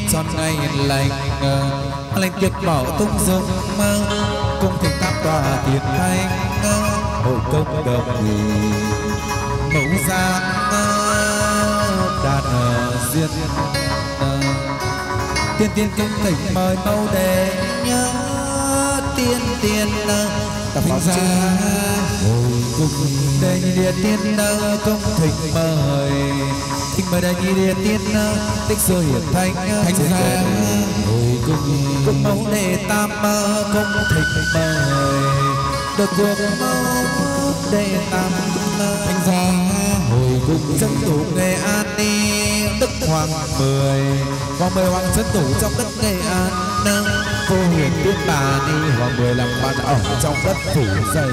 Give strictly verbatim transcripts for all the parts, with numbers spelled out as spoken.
tròn ngày lành lành tuyệt bảo tung dung cung thịnh tam tòa tiền thanh hội công đồng nghỉ mẫu giang đàn duyên tiên tiên cung thịnh mời mẫu đề nhớ tiên tiên tập hình ra hồi cung đây địa tiên công thịnh mời thịnh mời đây địa tiên tích sơ hiển thanh thanh ra hồi cung cung mẫu đề tam công thịnh mời được cuộc mẫu đề tam thanh ra hồi cung dân thủ Nghệ An đi đức hoàng mười hoàng mười hoàng dân thủ trong đất Nghệ An vô huyền tiên bà đi hoàng mười làm quan ở trong đất phủ dày.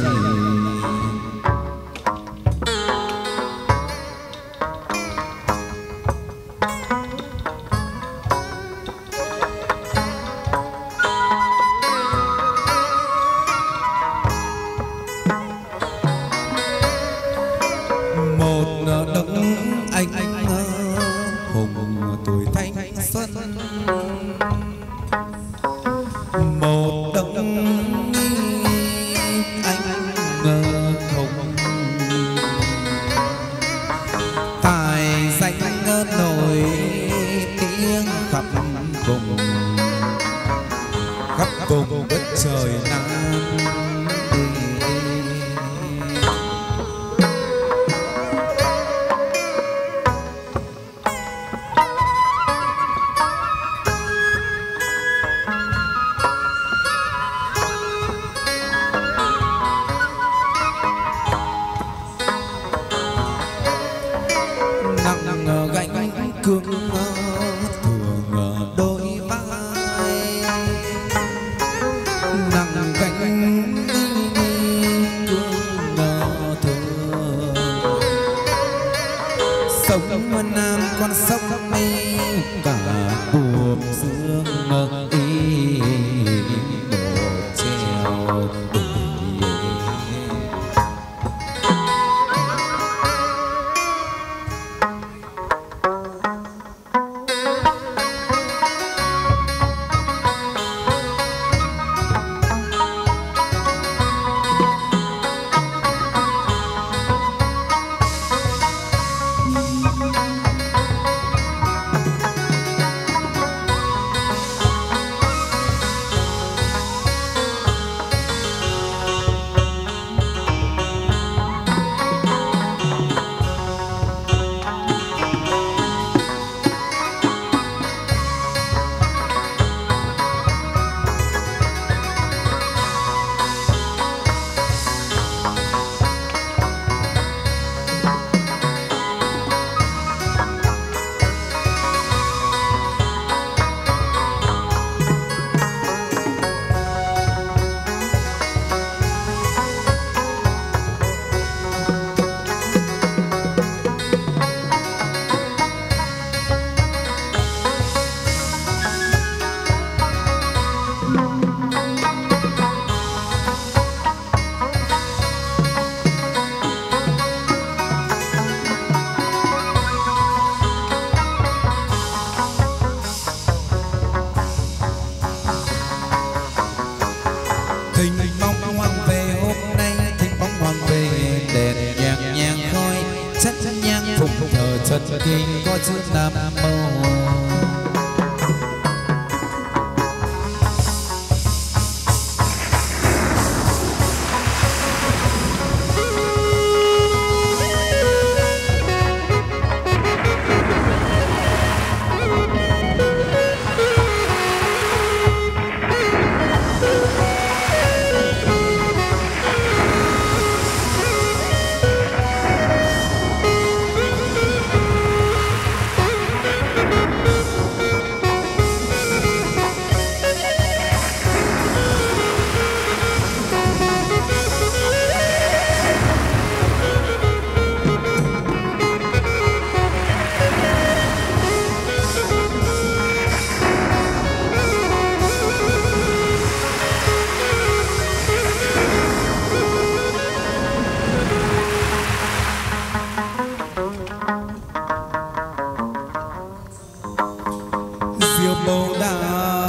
diệu bồ đào.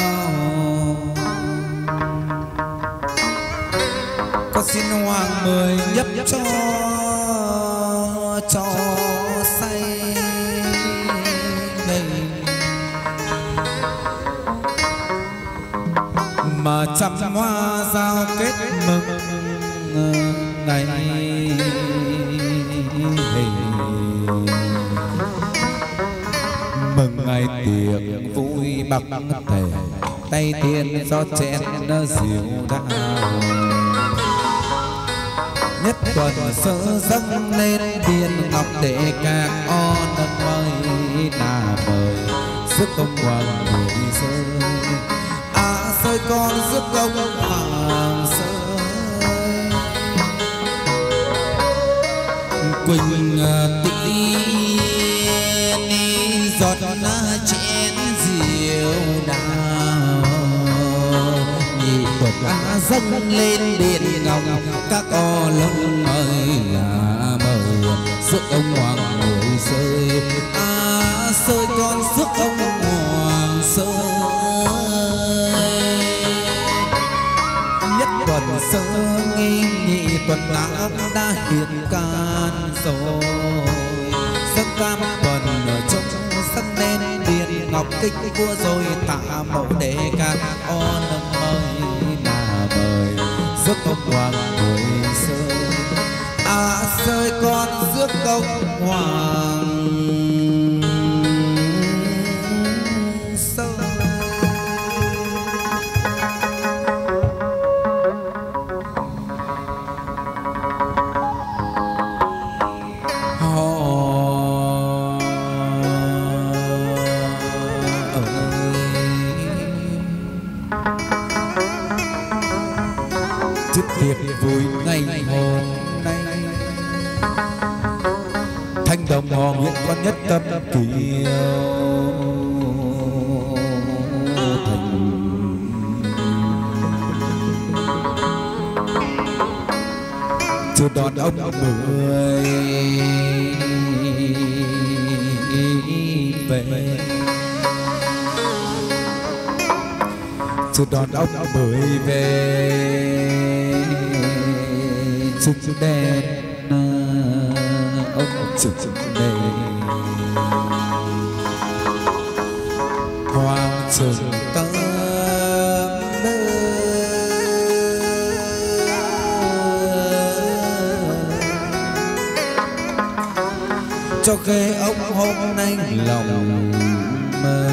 Con xin hoàng mười nhấp cho cho say đây mà trăm hoa giao kết mừng ngày mừng ngày tiệc vui bạc thể tay tiên do chén nó diệu đào. Nhất tuần sơ dâng lên điện ngọc để các o nâng mây là mời rước ông hoàng người rơi. À rơi con rước ông hoàng rơi. Quỳnh tiên giọt chén rượu đào. Nhị tuần á dâng lên điện ngọc các o lông ơi là mời rước ông hoàng người rơi. À rơi con rước ông hoàng rơi. Nhất tuần sơ nghi nhị tuần đã đã hiện can rồi. Dâng cam tuần ở trong sân lên điện ngọc kích vua rồi tạ mẫu để các o nâng mời là mời rước ông hoàng người rơi. À rơi con rước ông hoàng rơi. Chức tiệc vui ngày hôm nay thanh đồng hò nguyện con nhất tâm kiều thành. Chưa đón ông mười về. Chưa đón ông mười về. Trực đèn ông trực đèn hoàng trường tâm cho ghê ông hôm nay lòng mơ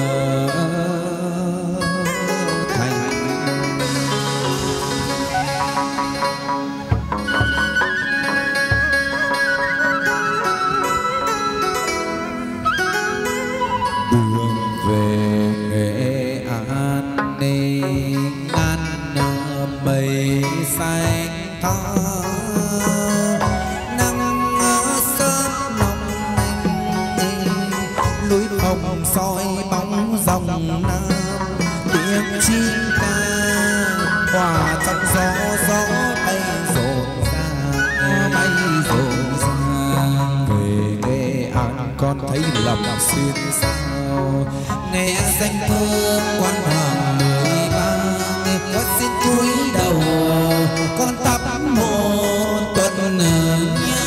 xanh thơ nắng sớm nồng nanh. Núi hồng soi bóng dòng nam tiếng chim ca hòa trong gió gió bay rộn ràng bay rộn ràng. Về Nghệ An con thấy lòng xuyên sao nghe danh thơ quan hoàng mười ba. Con xin cúi đầu con tắp một tuần nhớ.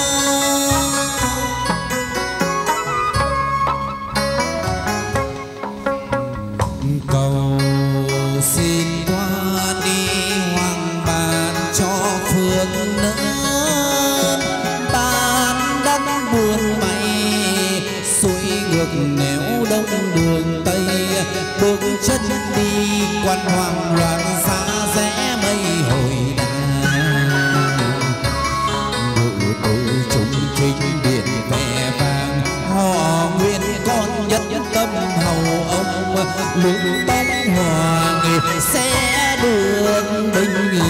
Cầu xin qua đi hoàng bàn cho phương nỡ. Ban đất buồn bay xuôi ngược nẻo đông đường tây. Bước chân đi quan hoàng loạn xa rẽ mây hồi đàn. Ngự tử trung trinh điện vẻ vàng họ nguyên con nhất tâm hầu ông. Lúc bóng hoàng sẽ đường bình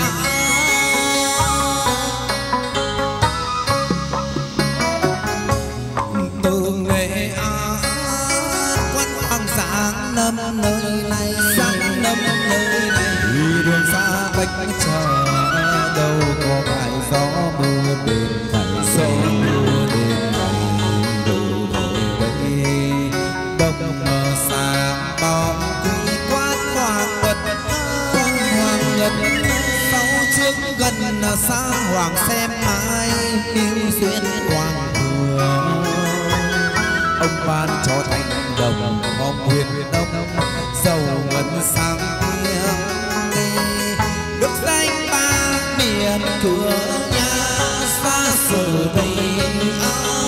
từ Nghệ An quan hoàng sáng năm nơi này sáng năm nơi này. Đi đường xa cách chờ đâu có phải gió mưa bên cạnh gió mưa bên cạnh đâu rồi đây đông xa xa hoàng xem ai yêu duyên hoàng thường. Ông ban cho thành đồng mong huyền đông giàu ngân sang tiếng, được danh ba miền cửa nhà xa xứ bình an.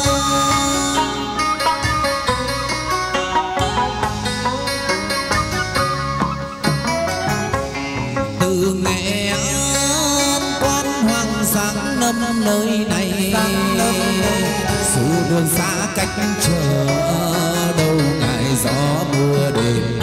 Từ Nghệ An quan Hoàng Giang năm nơi này, sự đường xa cách chờ đâu ngại gió mưa đêm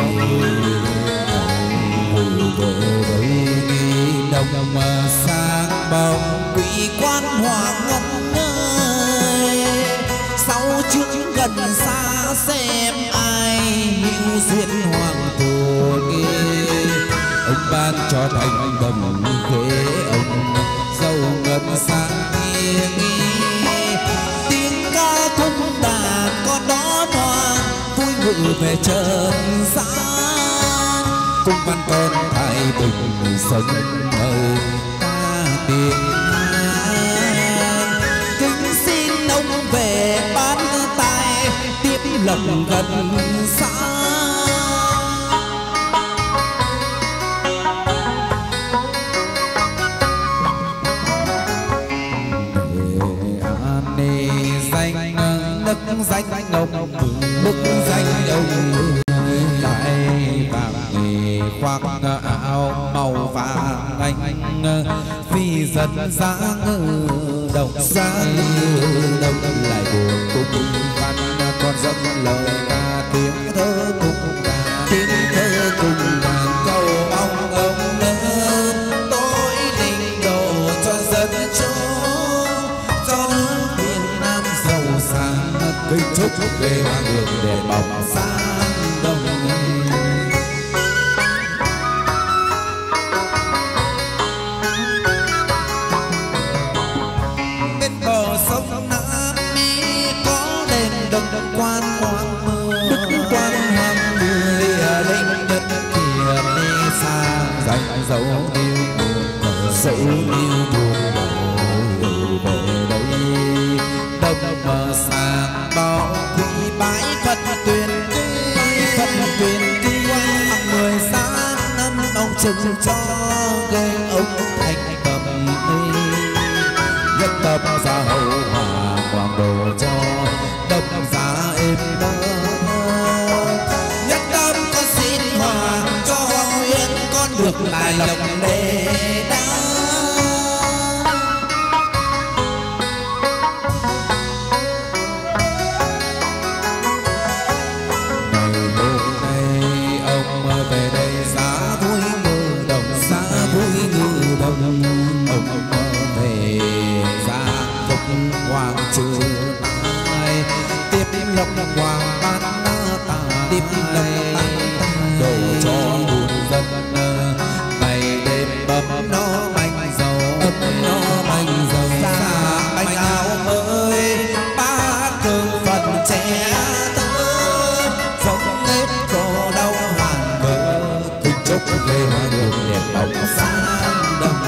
về đây nghi đông mà sang bóng quỷ quan Hoàng ngân ơi. Sau trước gần xa xem ai hữu duyên hoàng tuồng, ông ban cho thành đồng ghế ông dâu ngập sang tiếng. Tiếng ca cung đàn con đó đoan vui ngự về trần gian. Cung văn con thái bình sống mời ta tiếng hát. Kính xin ông về ban tài tiếp lòng gần xa. Đức danh ông đức danh ông lại vàng nghề khoác áo màu vàng anh vì dân giá ngư đồng giá đồng lại buồn cung văn con dâng lời ca tiếng thơ cung đàn tiếng thơ cung đàn cầu mong ông nỡ tối linh độ cho dân chúng cho nước Việt Nam giàu sang. Kính chúc về hoa đường để bóng sáng đông. Bên bờ sông Nam Mi có đền Đức Quan Hoàng Mưa, Đức Quan Hoàng Mưa lìa linh đất kia đi xa dành dấu yêu buồn dấu yêu buồn về đây đông mờ sang bao quỷ bãi Phật tuyên Phật tuyên đi mười sáng năm ông chừng cho gây ông thành cầm đi nhất tâm ra hậu hòa hoàng đồ cho đông giá êm đỡ nhất tâm con xin hoàng cho hoàng huyên con được lại lộc đề đa. Về đây giá vui ngư đồng giá vui ngư đồng ông về giá phục hoàng trừ ai tiếp lộc hoàng ban ta tiếp lộc đồ cho buồn dân ngày đêm bấm nó bánh dầu ấm nó bánh dầu ra bánh áo mới bát cơm phần trẻ chúc về hoa đường đẹp bóng sáng đông.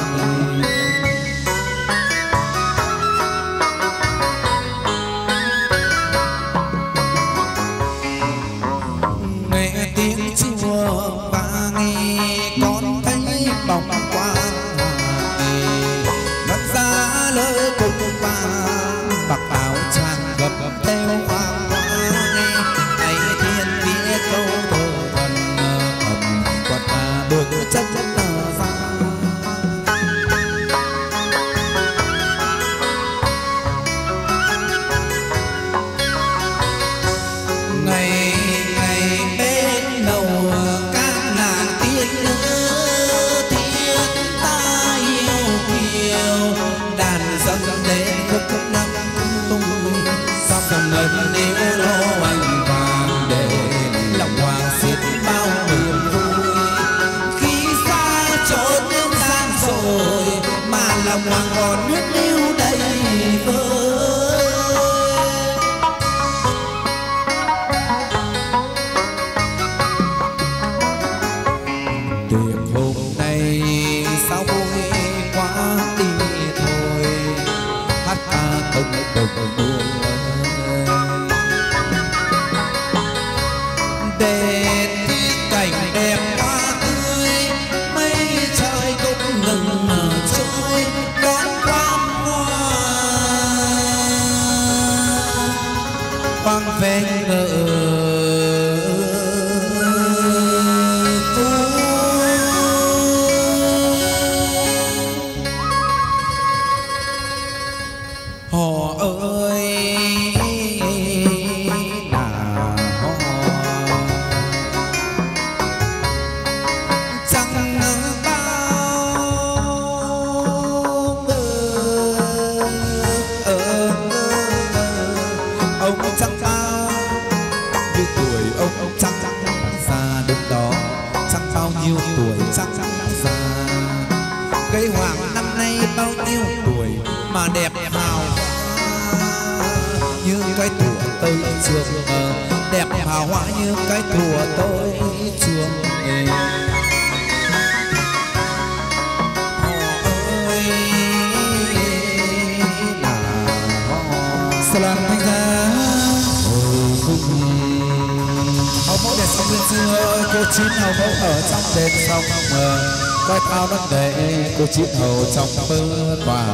Nghe tiếng về ngỡ họ ơi là họ chẳng bao ông chẳng bao nhiêu tuổi ông chẳng già được đó, chẳng bao nhiêu tuổi chẳng già. Cây hoàng năm nay bao nhiêu tuổi mà đẹp hào như cái thủa tới trường, đẹp hào hoa như cái thủa tới trường. Salam thanh giá hậu mẫu đền sông bên xưa, cô chín hậu mẫu ở trong đền sông, coi thao đất để cô chín hậu trong mơ tòa.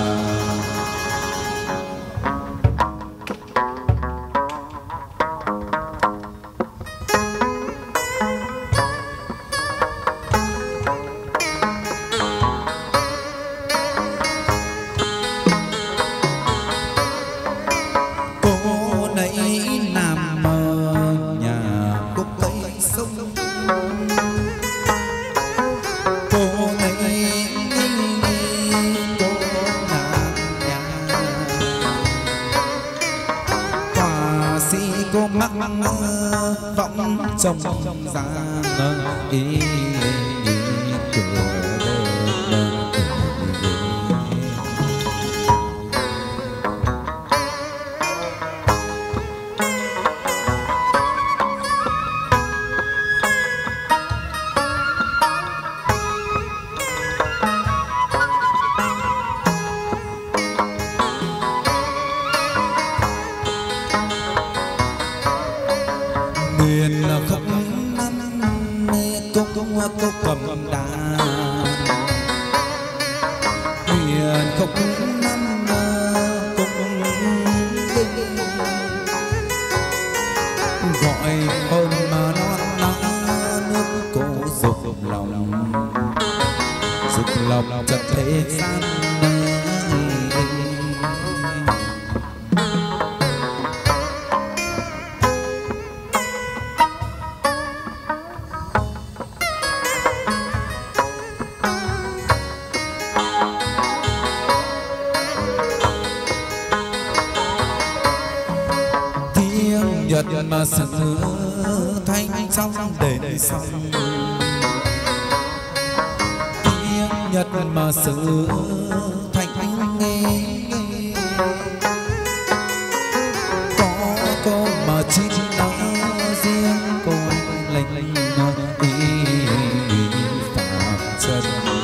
Trong ra ý mà sự thanh trong đền sông, tiếng nhật mà sự thanh nghe có cô mà chỉ nói riêng cô lệnh ý phạm chân.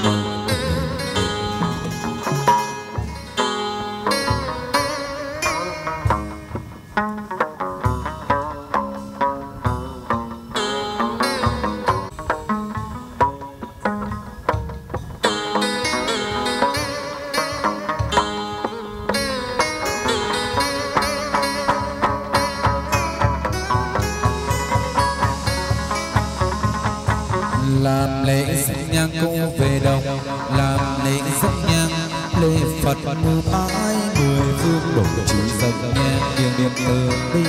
Làm lễ dâng nhang cô về đồng, làm lễ dâng nhang lễ Phật mười bái mười phương đổ chỉ dâng nhang niềm niệm từ bi,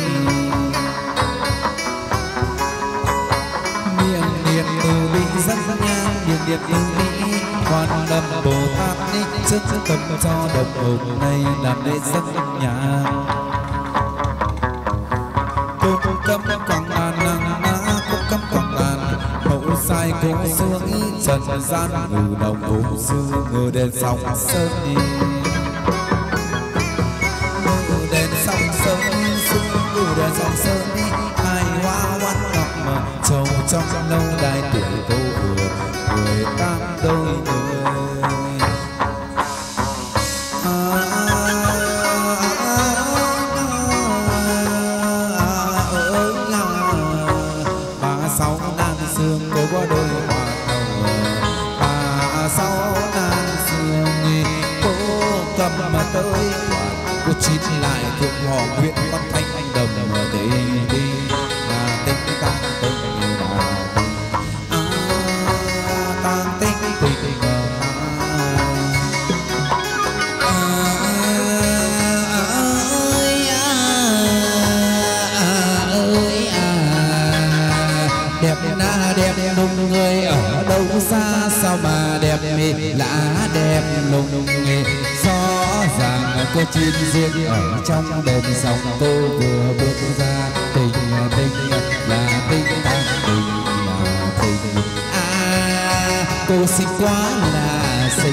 niệm niệm từ bi dâng nhang niệm niệm từ bi. Quan Âm Bồ Tát đích chức tâm cho đồng hôm nay làm lễ dâng nhang. Cung cấm quảng an năng na cung cấm quảng an hậu sai cố xương trần gian ngự đồng vũ sư ngự đền sông sơn đi ngự đền sông sơn sư ngự đền sông sơn đi hai hoa quan ngọc mà trầu trong lâu đài tuổi cô vừa mười tám đôi người. Sáu nan sương cô có đôi hoa hồng, bà sáu nan sương cô cầm mà tới cô chín lại thuộc họ huyện con thanh anh đồng để chiên riêng ở trong đền sông. Cô vừa bước ra tình tình là tình ta tình là tình. À cô xinh quá là xinh.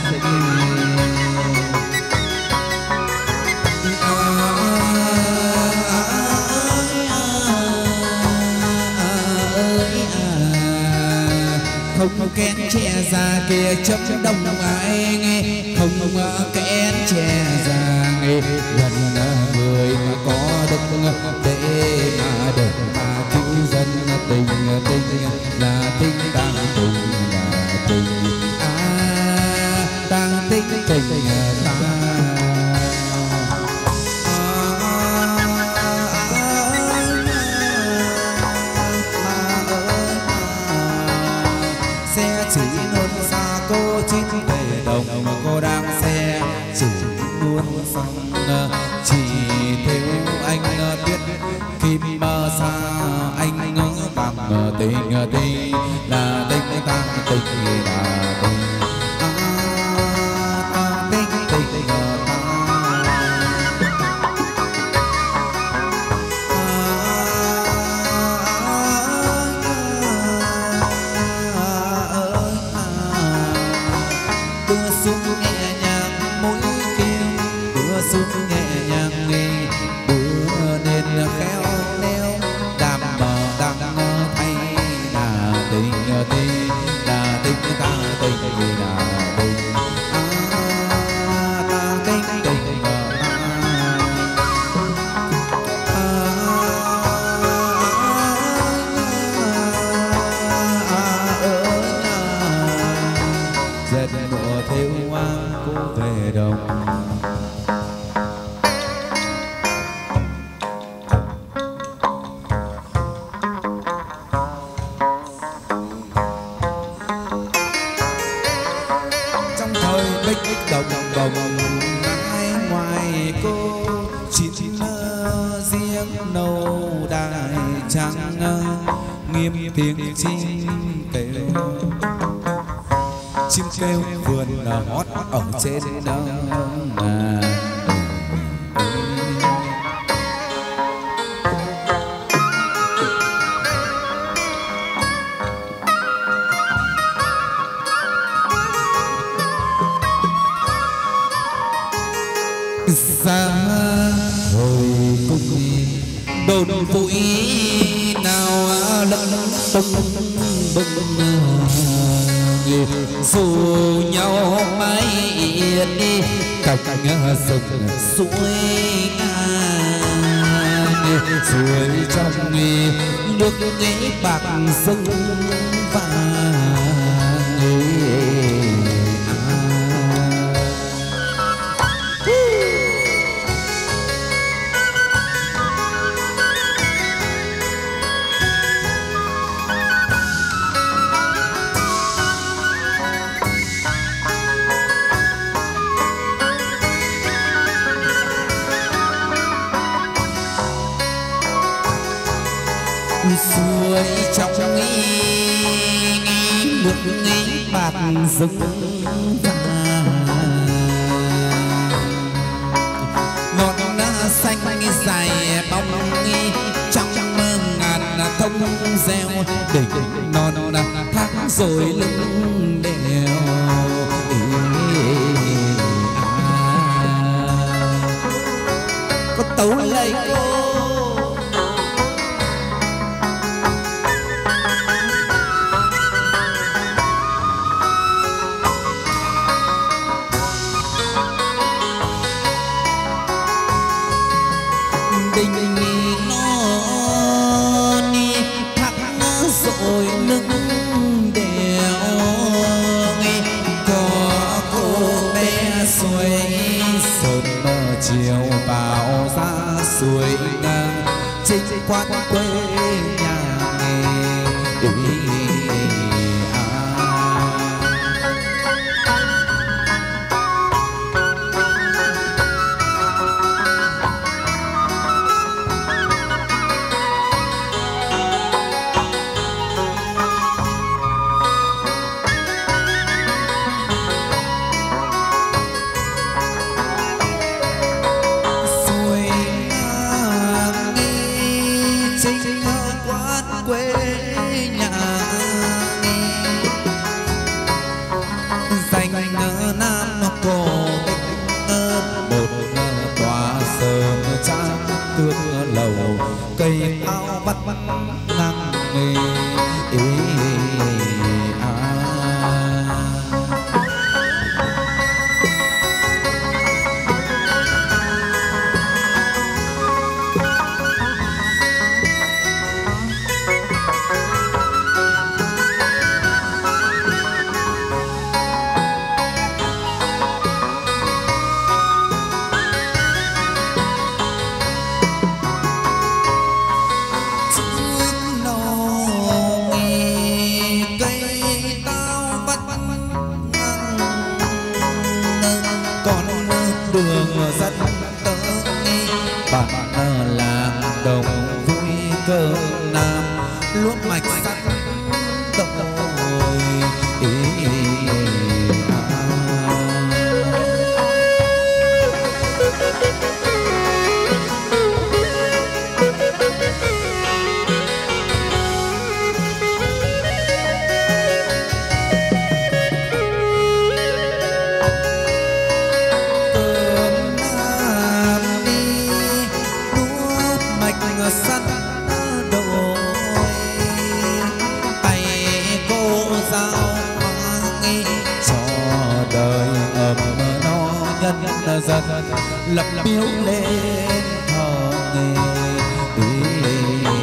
Không kén che già kia chấp đông ai nghe, không kén che già nghe gần người mà có đức để mà được mà cứu dân. Tình tình là tình đang tình là tình. À đang tình tình ta. Chỉ luôn xa cô chín về đồng mà cô đang xe chỉ luôn xong chỉ theo anh biết kim mơ xa anh bằng tình tình là tình ta tình là tình. À, tình tình ta. Xuống nhẹ nhàng nghe bữa nên khéo léo đàm bờ đàm thay là tình tình là tình ta tình là tình. À ta tình tình ta. À ơi dệt mùa theo hoa cô về đồng. Đồng đồng ai ngoài cô chín riêng nâu đài trắng nghiêm tiếng chim kêu. Chim kêu vườn hót ở trên nắng. Ra hồi cung đồn bụi nào lẫn tung bừng dù nhau mãi yên đi cạnh sông suối ngang suối trong nước nhảy bạc sông vàng. Suối trong nghi nước nghi bạc rừng vàng ngọn đá xanh dài bóng nghi trong mơ ngàn thông reo đỉnh non thác rồi lưng đèo. Có tấu lấy cô tình nó đi thắt rồi lưng đèo nghe có cô bé xuôi sớm mơ chiều vào ra suối ngang trên quán quê nhà nghề. quê nhà danh Nam Cổ một tòa sớm trang tước lầu cây ao bắt ngang nghề lập biếu lên thờ nghề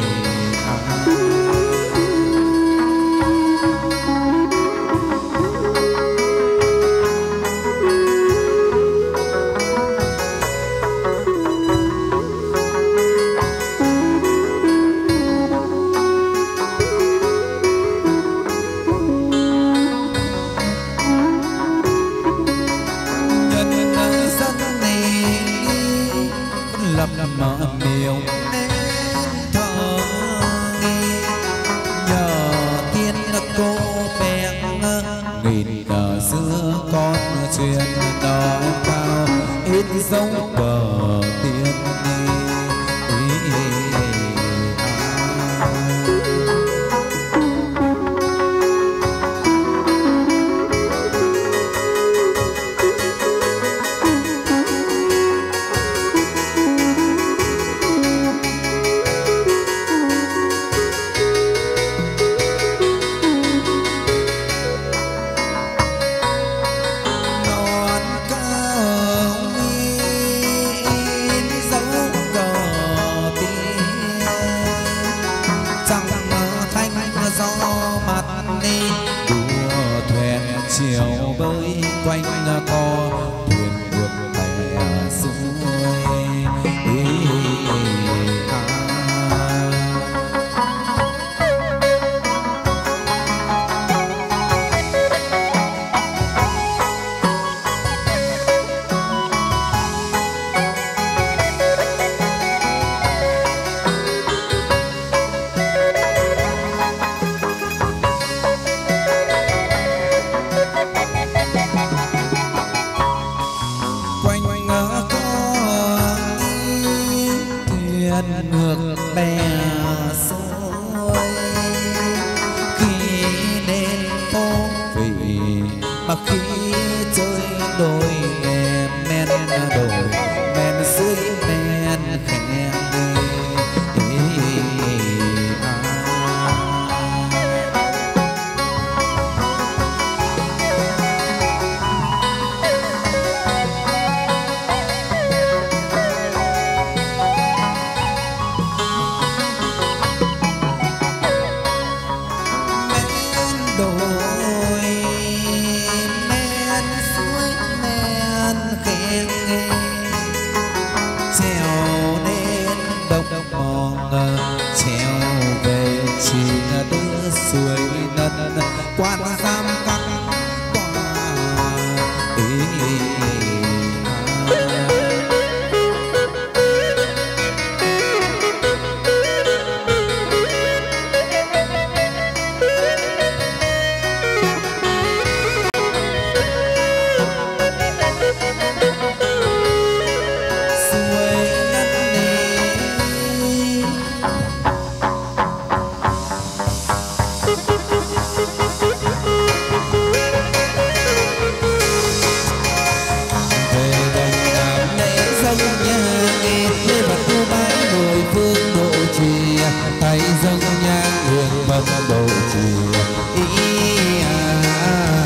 dấu cờ tiên chiều bơi quanh co thuyền buồm bè xuôi ngược bè xuôi khi đến phố vị mà khi chơi đôi nghe men đồi men suối men khen suối nân quan giam các dâng nhang nguyện mâm độ trì ý à, à,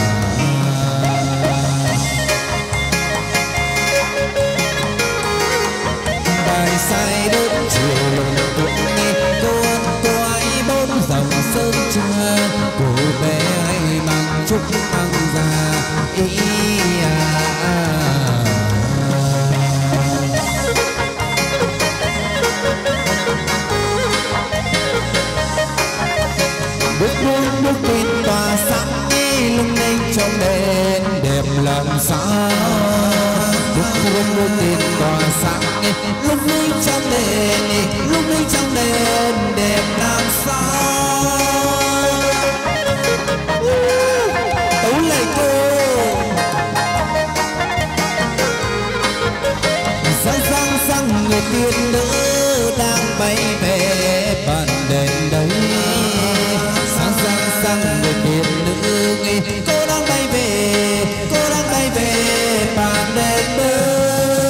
bài sai đốt chiều lùng cũng nghe con quay bốn dòng sơn cha cô bé hay mang chúc tăng già ý à, à. Bước bước bước tin tỏa sáng nghi lung linh trong đèn đẹp làm sao. Bước bước bước tin tỏa sáng nghi lung linh trong đèn lung linh trong đèn đẹp làm sao. Tấu lại cô sáng sáng sáng người tiên nữ đang bay về bàn đèn đấy. Sáng sáng sáng người tiên nữ nghe cô đang bay về, cô đang bay về bàn đèn đấy.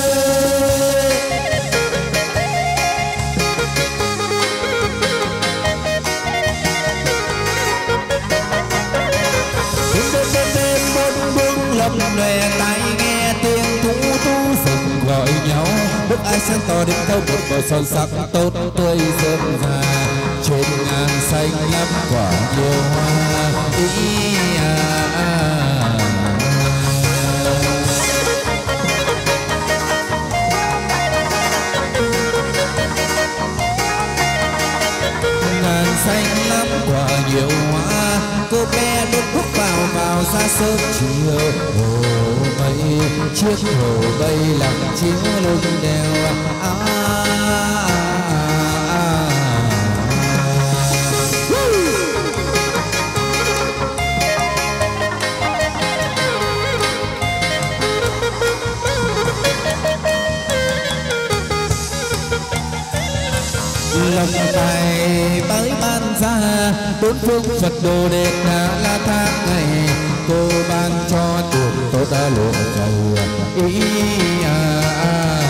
Đêm đêm đêm đêm bốn bướm lầm lòe tai nghe tiếng thú thú rừng gọi nhau. Bước ai sáng to đến đâu một bờ son sắc tốt tươi rơm rà. Trên ngàn xanh lắm quả nhiều hoa ý à, à. Ngàn xanh lắm quả nhiều hoa. Cô bé đốt bước vào vào ra sớm chiều. Hồ mây chiếc hồ bay lặng chiếu lưng đèo à, à, à. Lòng tài tới ban ra bốn phương Phật đồ đệ đã là tháng ngày. Cô ban cho được tốt đã lộ dầu ý à, à.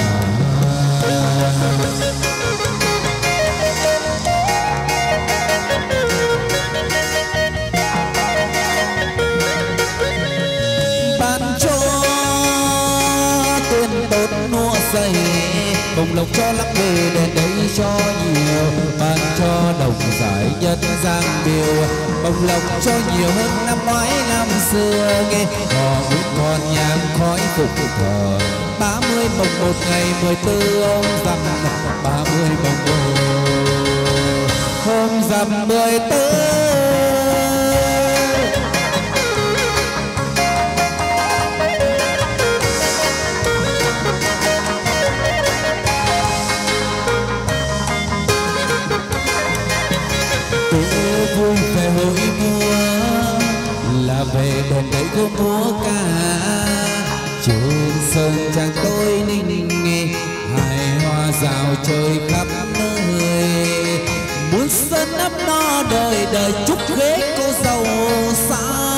Ban cho tiền tốt nua xây bồng lộc cho lắm về đèn đấy cho nhiều. Ban cho đồng giải nhân gian biểu bồng lộc cho nhiều hơn năm ngoái năm xưa nghe. Họ biết còn nhang khói phục thờ ba mươi mồng một ngày mười tư hôm rằm. Ba mươi mồng một hôm rằm mười tư. Vui về hội mùa là về đèn đấy có múa ca. Trên sơn trang tôi ninh nghề hài hoa rào chơi khắp nơi. Muốn sân ấp no đời đời chúc ghế cô giàu xa.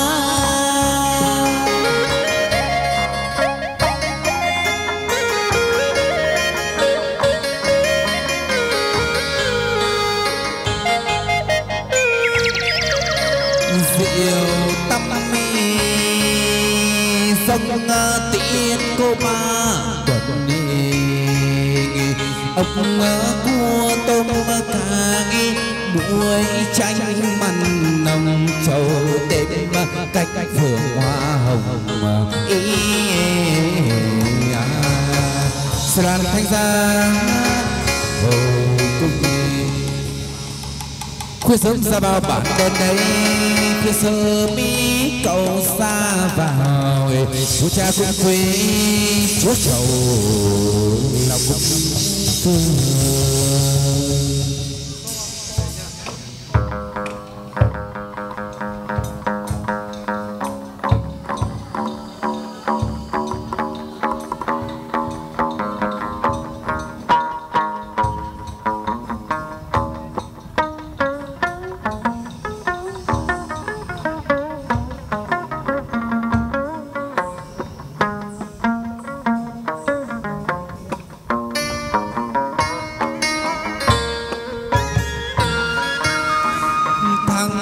Diệu tâm mi dâng tiễn cô ba tuần đi. Ông cua tôm cá muối chanh mặn nồng trầu đêm cách vườn hoa hồng ý à. Sàn thanh gia hồi cung khuya sớm ra vào bản đèn đấy. Khuya sớm mi cầu xa vào chúa cha cũng quý chúa chầu lòng cũng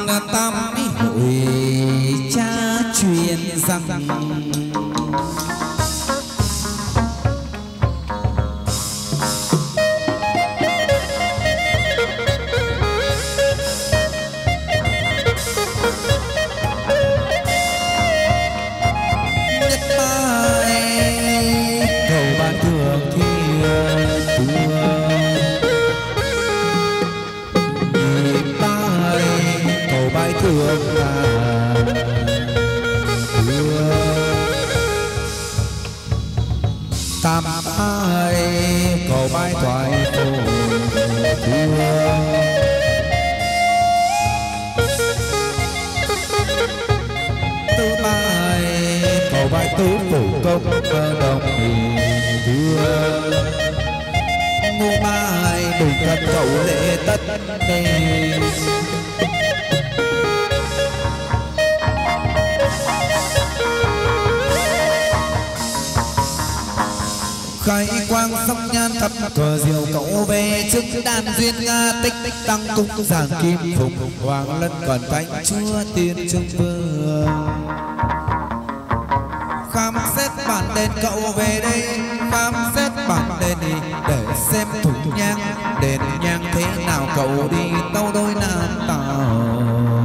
tam hội cha truyền rằng tam ai cầu bái thoại phù thương tứ bài cầu bái tứ phủ công đồng thương ngũ bài đừng cần cầu lễ tất đề khai quang sông nhan thập cờ diều cậu về trước đàn duyên nga tích tích tăng cung giảng kim phụng hoàng lân còn thánh chúa tiên trung vương khám xét bản đền cậu về đây khám xét bản đền đi để xem thủng nhang đền nhang thế nào cậu đi tâu đôi nam tàu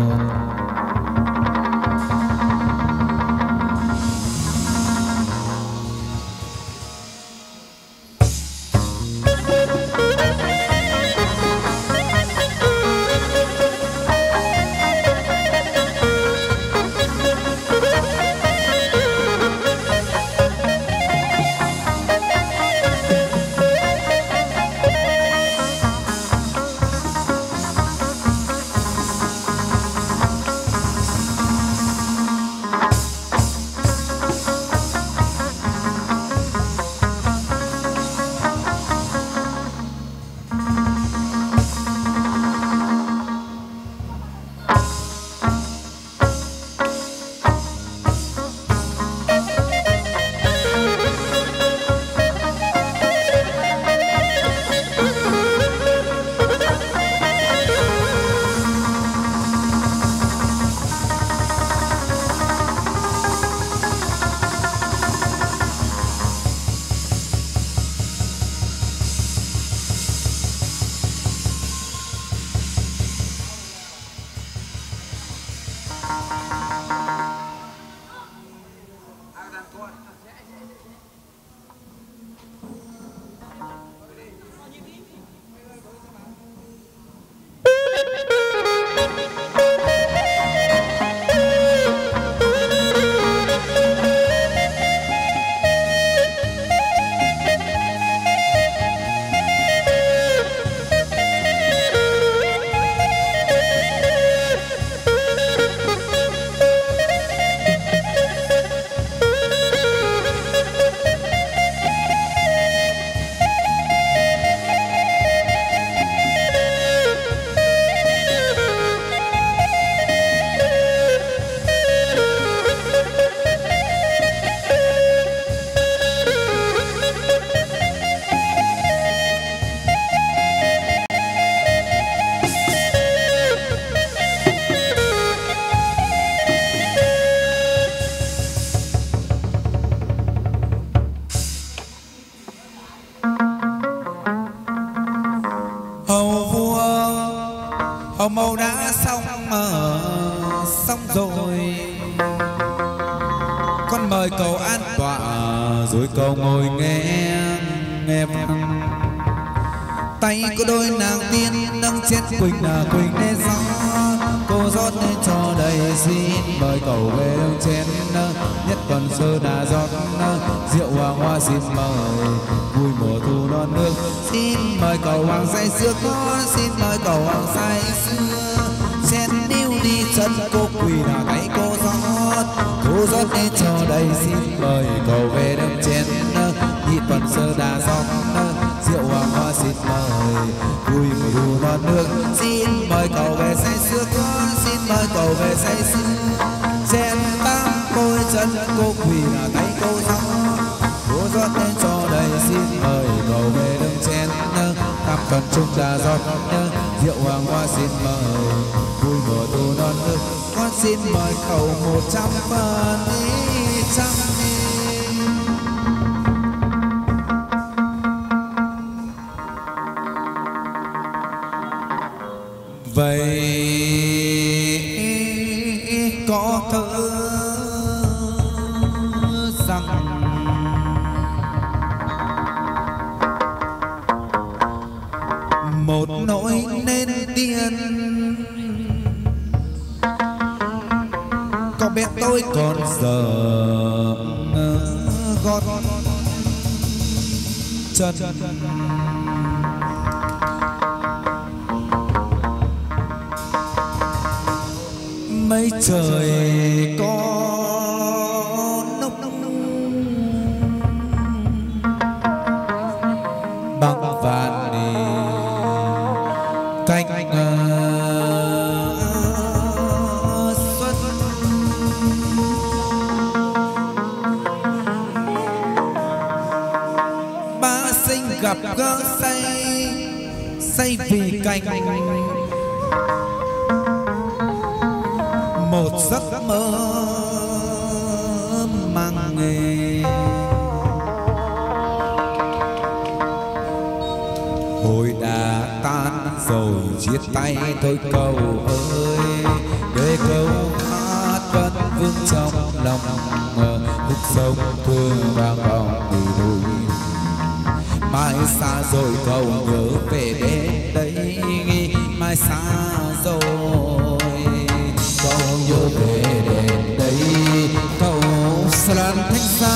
hồng màu đã xong mà xong rồi con mời cầu an tọa rồi cầu ngồi nghe nghe tay có đôi nàng tiên nâng chén quỳnh là quỳnh lên gió cô rót lên cho đầy xin mời cầu về đông chén nhất còn sơ đà rót rượu hoàng hoa xin mời vui mùa thu non nước xin mời cầu hoàng say xưa có xin mời cầu hoàng say xưa chén níu đi chân cô quỳ là tay cô rót cô rót lên cho đầy xin mời cầu về đông chén nhất còn sơ đà rót rượu hoàng hoa xin mời vui mùa thu non nước xin mời cầu về say xưa có xin mời cầu về say xưa chén tam côi chân cô quỳ là tay cô rót cô rót lên cho đầy xin mời cầu về đông chén tam phần chúng ta rót nhớ rượu hoàng hoa xin mời vui mùa thu non nước con xin mời khẩu một trăm phần đi trăm đi. Vậy có thơ rằng một nỗi nên tiên có biết tôi còn giờ gót chân mây trời có nốc băng vàng đi cánh xuân ba sinh gặp gỡ say say vì cánh một giấc mơ mang nghề hồi đã tan rồi chia tay thôi cầu ơi để câu hát vẫn vương trong lòng khúc sông thương vang vọng từ đôi mai xa rồi cầu nhớ về bên đây mai xa rồi cầu nhớ về đến đây cầu sàn thanh xa